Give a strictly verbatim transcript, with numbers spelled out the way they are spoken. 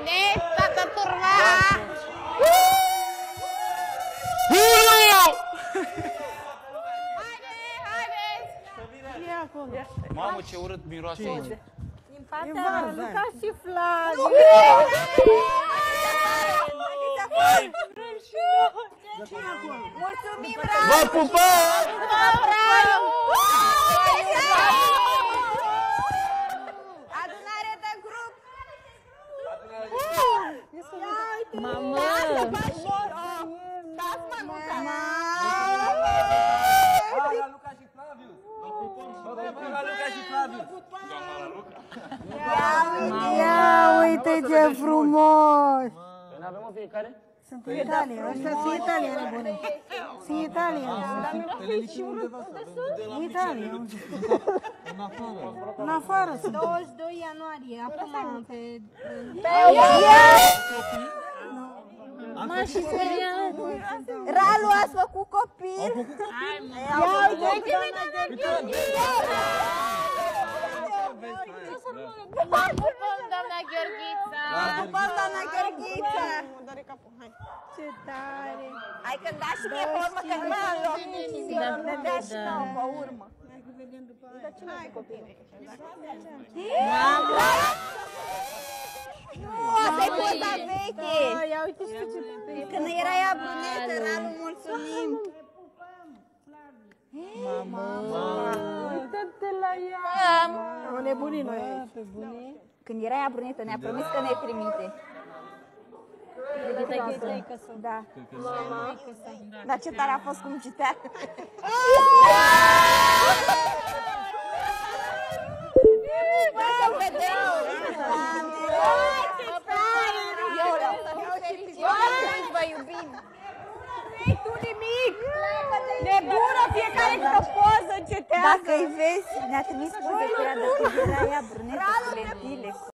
Haideți, toată turma! Haideți, haideți! E acolo. Mamă, ce urât miroase aici. Din partea Luca și Flav. Mulțumim, Radu! Vă pupăm! Adunare de grup! Mamă! Stați, mă, Luca! La Luca și Flaviu! Vă pupăm la Luca și Flaviu! Doamna la Luca! Ia uite ce frumos! Noi avem o fiecare? Sunt în Italia, ăștia sunt italieni, bune. Sunt italieni. În Italia. În afară sunt. douăzeci și doi ianuarie, acum pe... Mă, și serial. Ralu, ați făcut copil? Ia uite, Vă pupăm, doamna Gheorghiță! Vă pupăm, doamna Gheorghiță! Ce tare! Hai că dați și mie pe urmă, că nu mai am loc. Ne dea și nouă pe urmă. Dar ce mai copii? Nu, asta e poza veche! Ia uite și ce... Când era ea brunetă, Ralu, mulțumim! Mamă! Uită-te la ea! O nebunii noi aici. Când era ea brunetă, ne-a promis că ne trimite. Da. Dar ce tare a fost cum citea. Să vedem! Eu vreau să fiu fericit, vă iubim! Nu-i tu nimic! Nebună, fiecare cu o poză încetează! Dacă îi vezi, ne-a trimis poze pe ea de când era ea brunetă cu lentile.